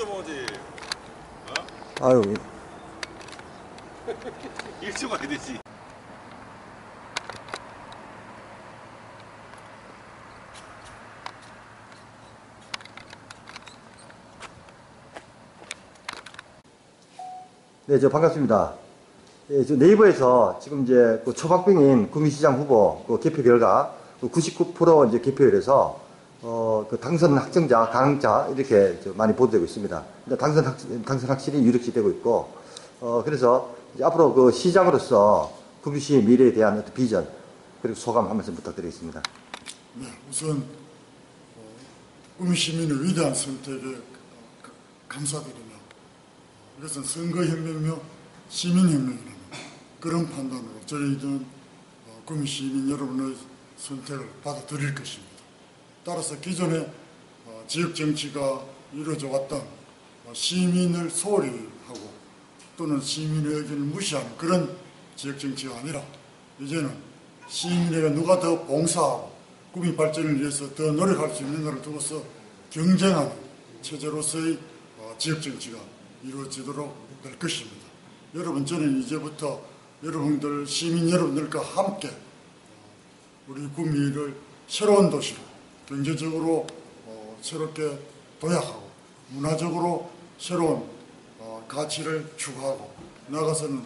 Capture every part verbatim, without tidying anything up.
좀 오지. 어? 아유. 일찍 와야 되지. 네, 저 반갑습니다. 예, 저 네이버에서 지금 이제 그 초박빙인 구미시장 후보 그 개표 결과 그 구십구 퍼센트 이제 개표율에서 어, 그 당선 확정자, 가능자 이렇게 저 많이 보도되고 있습니다. 당선 확, 당선 확실히 유력시 되고 있고, 어, 그래서 이제 앞으로 그 시장으로서 구미시의 미래에 대한 어떤 비전 그리고 소감 한 말씀 부탁드리겠습니다. 네, 우선 어, 구미 시민의 위대한 선택에 감사드리며 이것은 선거혁명이며 시민혁명이라는 그런 판단으로 저희들은 어, 구미 시민 여러분의 선택을 받아들일 것입니다. 따라서 기존에 어, 지역정치가 이루어져 왔던 어, 시민을 소홀히 하고 또는 시민의 의견을 무시하는 그런 지역정치가 아니라 이제는 시민에게 누가 더 봉사하고 구미 발전을 위해서 더 노력할 수 있는가를 두고서 경쟁하는 체제로서의 어, 지역정치가 이루어지도록 될 것입니다. 여러분, 저는 이제부터 여러분들, 시민 여러분들과 함께 우리 구미를 새로운 도시로 경제적으로 어, 새롭게 도약하고 문화적으로 새로운 어, 가치를 추구하고 나아가서는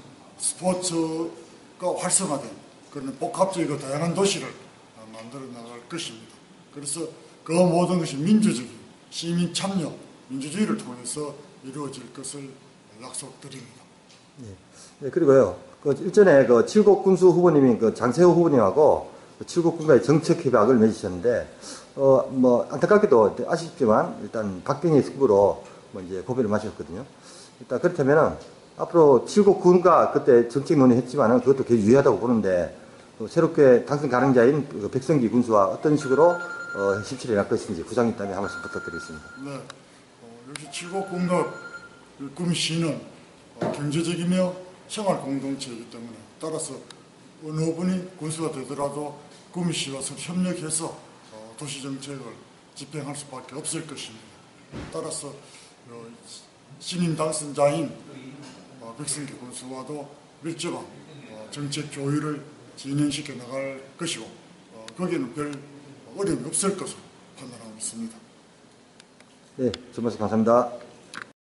스포츠가 활성화된 그런 복합적이고 다양한 도시를 어, 만들어 나갈 것입니다. 그래서 그 모든 것이 민주적인 시민 참여, 민주주의를 통해서 이루어질 것을 약속드립니다. 네. 네, 그리고요, 그 일전에 그 칠곡 군수 후보님이 그 장세호 후보님하고 그 칠곡 군과의 정책 협약을 맺으셨는데, 어, 뭐, 안타깝게도 아쉽지만 일단 박빙의 승부로 뭐 이제 고배를 마셨거든요. 일단 그렇다면은 앞으로 칠곡 군과 그때 정책 논의했지만은 그것도 계속 유효하다고 보는데, 또 새롭게 당선 가능자인 그 백성기 군수와 어떤 식으로 어, 실치를 할 것인지 구상이 있다면 한 말씀 부탁드리겠습니다. 네. 어, 역시 칠곡 군과 구미시는 어, 경제적이며 생활 공동체이기 때문에 따라서 어느 분이 군수가 되더라도 구미시와 협력해서 어, 도시정책을 집행할 수밖에 없을 것입니다. 따라서 어, 신임 당선자인 어, 백성기 군수와도 밀접한 어, 정책 조율을 진행시켜 나갈 것이고 어, 거기에는 별 어려움이 없을 것으로 판단하고 있습니다. 네, 전 말씀 감사합니다.